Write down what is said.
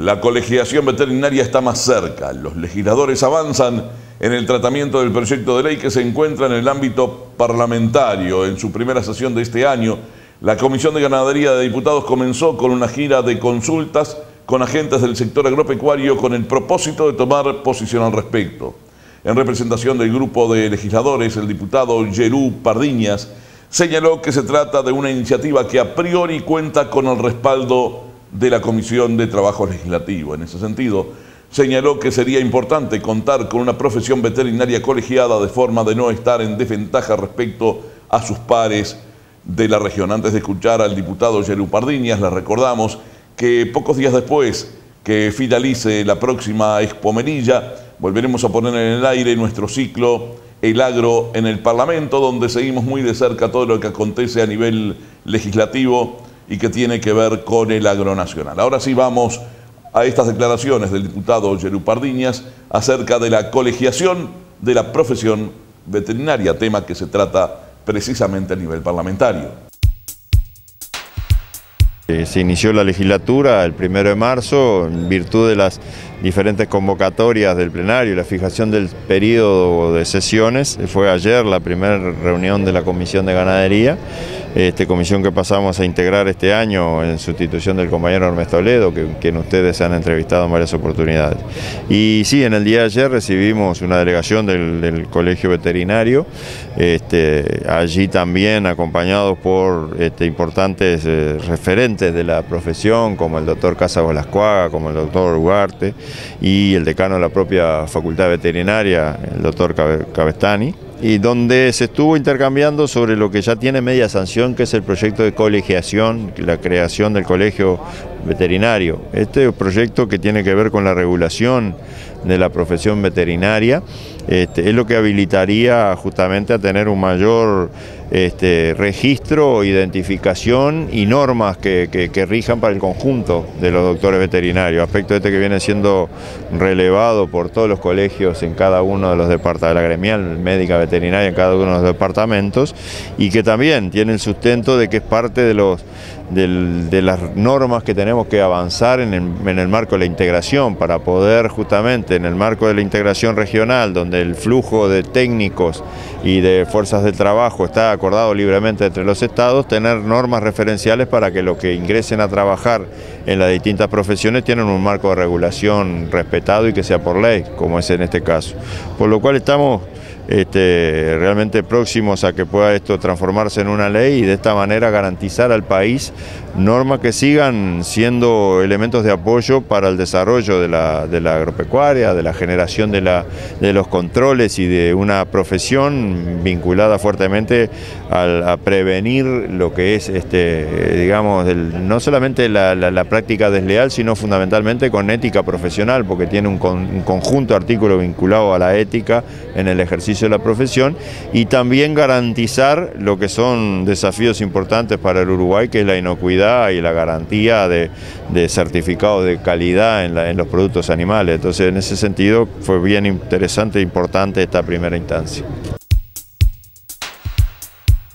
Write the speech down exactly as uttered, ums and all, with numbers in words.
La colegiación veterinaria está más cerca. Los legisladores avanzan en el tratamiento del proyecto de ley que se encuentra en el ámbito parlamentario. En su primera sesión de este año, la Comisión de Ganadería de Diputados comenzó con una gira de consultas con agentes del sector agropecuario con el propósito de tomar posición al respecto. En representación del grupo de legisladores, el diputado Yerú Pardiñas señaló que se trata de una iniciativa que a priori cuenta con el respaldo de la Comisión de Trabajo Legislativo. En ese sentido, señaló que sería importante contar con una profesión veterinaria colegiada de forma de no estar en desventaja respecto a sus pares de la región. Antes de escuchar al diputado Yerú Pardiñas, les recordamos que pocos días después que finalice la próxima Expo Melilla, volveremos a poner en el aire nuestro ciclo El Agro en el Parlamento, donde seguimos muy de cerca todo lo que acontece a nivel legislativo y que tiene que ver con el agro nacional. Ahora sí vamos a estas declaraciones del diputado Yerú Pardiñas acerca de la colegiación de la profesión veterinaria, tema que se trata precisamente a nivel parlamentario. Se inició la legislatura el primero de marzo en virtud de las diferentes convocatorias del plenario y la fijación del periodo de sesiones. Fue ayer la primera reunión de la Comisión de Ganadería, este, comisión que pasamos a integrar este año en sustitución del compañero Ernesto Ledo, que, quien ustedes se han entrevistado en varias oportunidades. Y sí, en el día de ayer recibimos una delegación del, del Colegio Veterinario, este, allí también acompañados por este, importantes eh, referentes de la profesión, como el doctor Casa Velascuaga, como el doctor Ugarte y el decano de la propia Facultad Veterinaria, el doctor Cabestani, y donde se estuvo intercambiando sobre lo que ya tiene media sanción, que es el proyecto de colegiación, la creación del colegio veterinario. Este proyecto que tiene que ver con la regulación de la profesión veterinaria este, es lo que habilitaría justamente a tener un mayor este, registro, identificación y normas que, que, que rijan para el conjunto de los doctores veterinarios, aspecto este que viene siendo relevado por todos los colegios en cada uno de los departamentos, la gremial médica veterinaria en cada uno de los departamentos, y que también tiene el sustento de que es parte de los Del, de las normas que tenemos que avanzar en el, en el marco de la integración, para poder justamente en el marco de la integración regional, donde el flujo de técnicos y de fuerzas de trabajo está acordado libremente entre los estados, tener normas referenciales para que los que ingresen a trabajar en las distintas profesiones tienen un marco de regulación respetado y que sea por ley, como es en este caso. Por lo cual estamos Este, realmente próximos a que pueda esto transformarse en una ley y de esta manera garantizar al país normas que sigan siendo elementos de apoyo para el desarrollo de la, de la agropecuaria, de la generación de, la, de los controles y de una profesión vinculada fuertemente a, a prevenir lo que es, este, digamos, el, no solamente la, la, la práctica desleal, sino fundamentalmente con ética profesional, porque tiene un, con, un conjunto de artículos vinculados a la ética en el ejercicio de la profesión, y también garantizar lo que son desafíos importantes para el Uruguay, que es la inocuidad y la garantía de, de certificados de calidad en, la, en los productos animales. Entonces, en ese sentido, fue bien interesante e importante esta primera instancia.